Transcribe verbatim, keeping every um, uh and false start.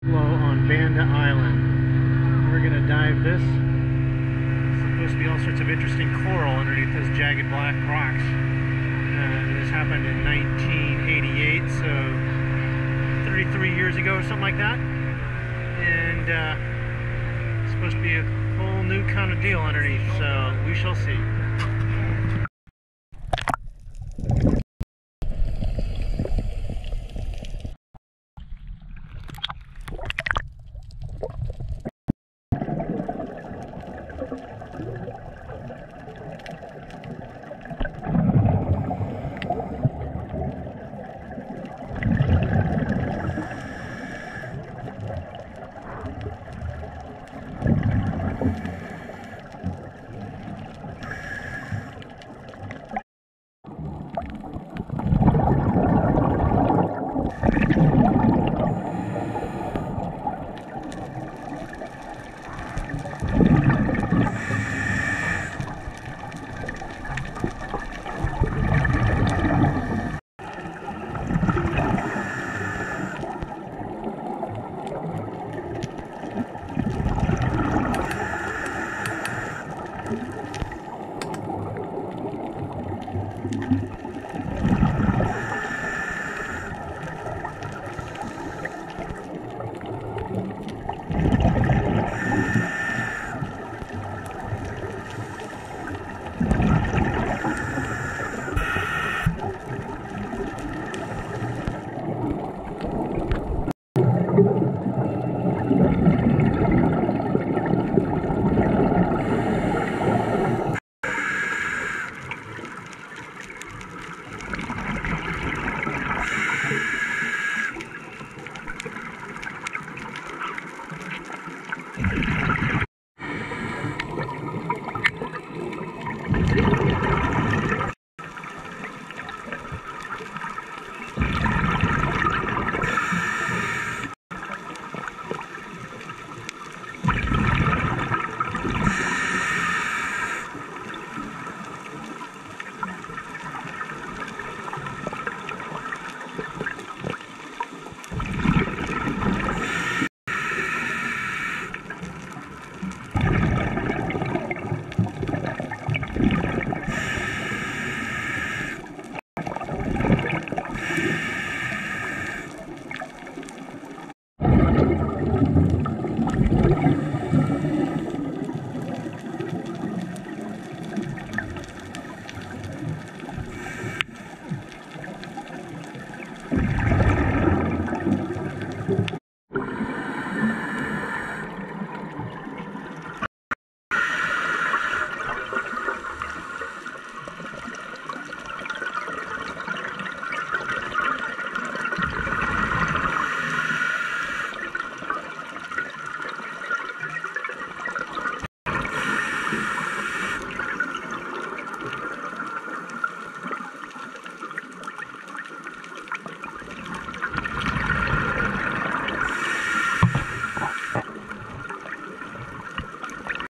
Flow on Banda Island. We're gonna dive this. It's supposed to be all sorts of interesting coral underneath those jagged black rocks. Uh, this happened in nineteen eighty-eight, so thirty-three years ago or something like that. And uh, it's supposed to be a whole new kind of deal underneath, so we shall see.